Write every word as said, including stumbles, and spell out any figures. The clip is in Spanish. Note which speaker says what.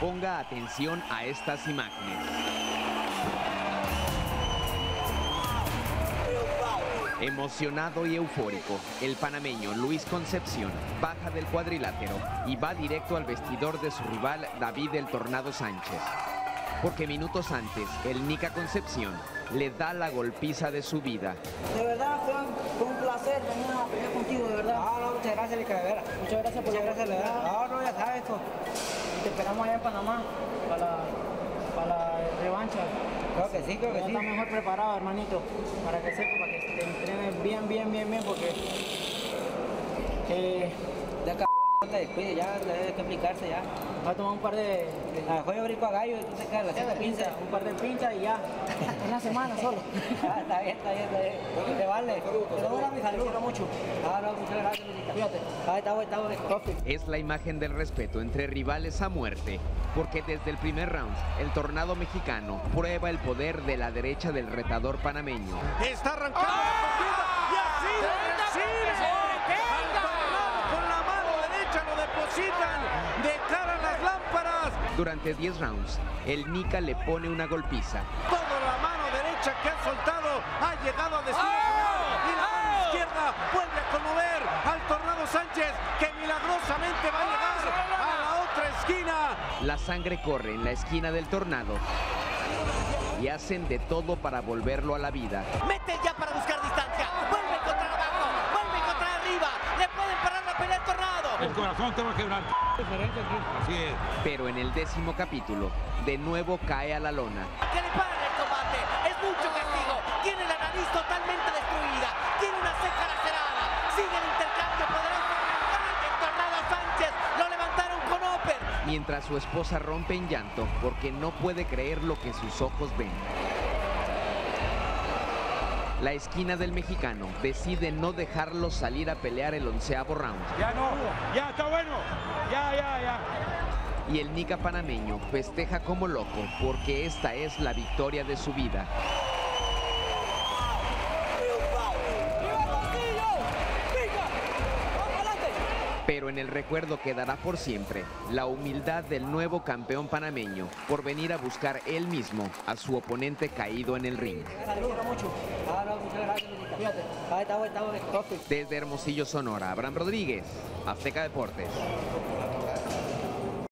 Speaker 1: Ponga atención a estas imágenes. Emocionado y eufórico, el panameño Luis Concepción baja del cuadrilátero y va directo al vestidor de su rival David el Tornado Sánchez. Porque minutos antes, el Nica Concepción le da la golpiza de su vida.
Speaker 2: De verdad, fue un, fue un placer tener una pelea contigo, de verdad.
Speaker 3: No, no, muchas gracias, Lica, de veras.
Speaker 2: Muchas gracias por
Speaker 3: muchas
Speaker 2: la
Speaker 3: gracias, de verdad. No, no, ya sabes esto.
Speaker 2: Te esperamos allá en Panamá para la, para la revancha.
Speaker 3: Creo que sí, creo que
Speaker 2: ya
Speaker 3: sí.
Speaker 2: Está mejor preparado, hermanito, para que sepa, para que te entrenes bien, bien, bien, bien, porque... Eh,
Speaker 3: Ya, cabrón, no te descuides, ya debe explicarse ya.
Speaker 2: va a tomar un par de... de
Speaker 3: A mejor yo brinco a gallo y tú te quedas la
Speaker 2: de pinzas, un par de pinzas y ya. Una semana solo.
Speaker 3: Ah, está bien, está bien, está bien. Te vale. Te doy mi salud.
Speaker 2: Te quiero mucho.
Speaker 3: Ah, no, muchas gracias, Lica.
Speaker 2: Fíjate.
Speaker 3: Ah, está bueno, está bueno. Coffee.
Speaker 1: Es la imagen del respeto entre rivales a muerte, porque desde el primer round, el Tornado mexicano prueba el poder de la derecha del retador panameño.
Speaker 4: Está arrancando la partida y así lo recibe. Al Tornado con la mano derecha lo depositan de cara a las lámparas.
Speaker 1: Durante diez rounds, el Nica le pone una golpiza.
Speaker 4: Toda la mano derecha que ha soltado ha llegado a destino final y la mano izquierda vuelve a conmover al Tornado Sánchez, que milagrosamente va a llegar a la otra esquina.
Speaker 1: La sangre corre en la esquina del Tornado y hacen de todo para volverlo a la vida.
Speaker 5: Mete ya para buscar distancia. Vuelve a encontrar abajo. Vuelve a encontrar arriba. Le pueden parar la pelea al Tornado.
Speaker 6: El corazón te va a quebrar. Así es.
Speaker 1: Pero en el décimo capítulo, de nuevo cae a la lona.
Speaker 5: Que le paren el combate. Es mucho castigo. Tiene la nariz totalmente destruida. Tiene una ceja lacerada. Sigue el intercambio poderoso. El Tornado Sánchez lo levantaron con Oper.
Speaker 1: Mientras su esposa rompe en llanto porque no puede creer lo que sus ojos ven. La esquina del mexicano decide no dejarlo salir a pelear el onceavo round.
Speaker 6: Ya no, ya está bueno. Ya, ya, ya.
Speaker 1: Y el Nica panameño festeja como loco porque esta es la victoria de su vida. Pero en el recuerdo quedará por siempre la humildad del nuevo campeón panameño por venir a buscar él mismo a su oponente caído en el ring.
Speaker 2: Te quiero mucho.
Speaker 3: Ah, no, muchas gracias, Lica.
Speaker 2: Fíjate.
Speaker 3: Ah, está bueno, está bueno. Coffee.
Speaker 1: Desde Hermosillo, Sonora, Abraham Rodríguez, Azteca Deportes.